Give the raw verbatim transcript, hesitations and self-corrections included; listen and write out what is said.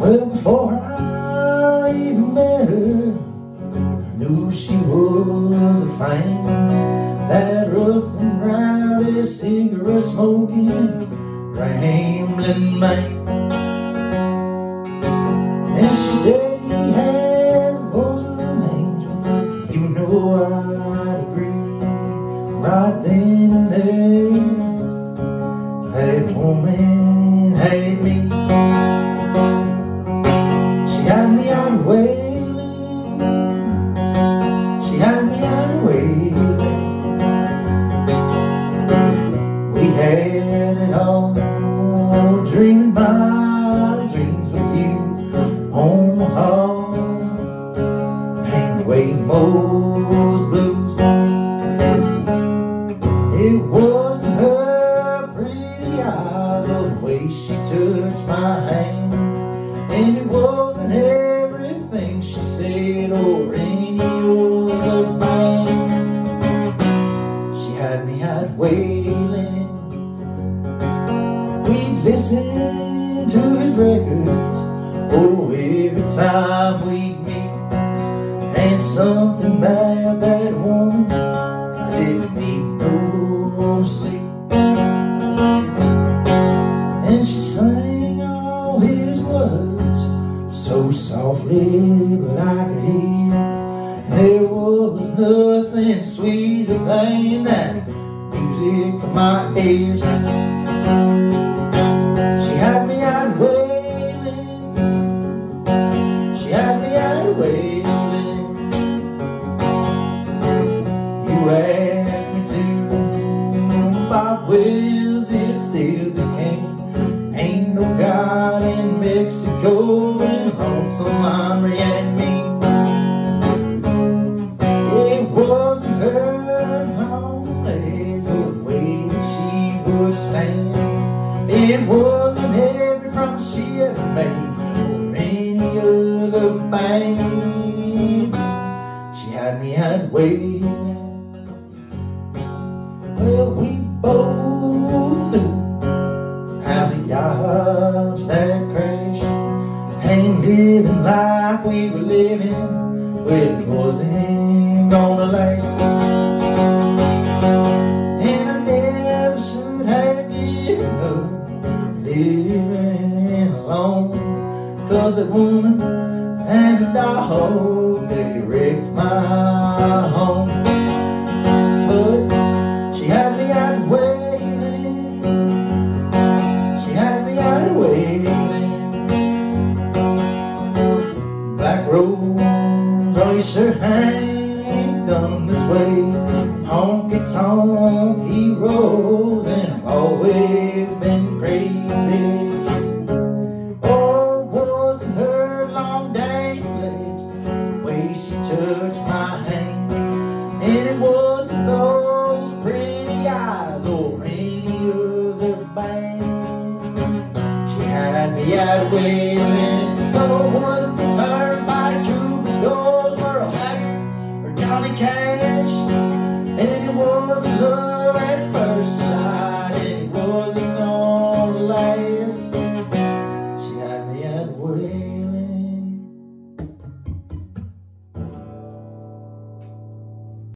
Well, before I even met her, I knew she was a fan. That rough and rowdy, cigarette smoking, rambling man. And she said he had the voice of an angel. You know I'd agree right then and there. That woman had me. She had me out Waylon. She had me out Waylon. We had it all, dreaming my dreams with you on the hall, hang away most blues. It wasn't her pretty eyes or the way she touched my hand, and it wasn't everything she said or any other man. She had me at Waylon. We'd listen to his records, oh, every time we'd meet. And something about that woman, I didn't need no sleep. And she sang all his words so softly, but I could hear. There was nothing sweeter than that music to my ears. She had me at Waylon. She had me at Waylon. You asked me to about Wells, it still the king. Ain't no God in Mexico and lonesome Henry and me. It wasn't her long legs or the way that she would stand. It wasn't every promise she ever made or any other band. She had me at Waylon. Well, we both knew how we dodged that crash, ain't living like we were living, well, it wasn't gonna last. And I never should have given up living alone, 'cause that woman and the dog, they wrecked my home. But she had me at Waylon. She had me at Waylon. Black rose, oh, you sure ain't done this way. Honky tonk heroes, and I've always been crazy. Oh, it wasn't her long dang legs, the way she touched my hand, and it wasn't those pretty eyes or any other band. She had me at Waylon. No, it wasn't the turnpike troubadours, Merle Haggard or Johnny Cash, and it wasn't love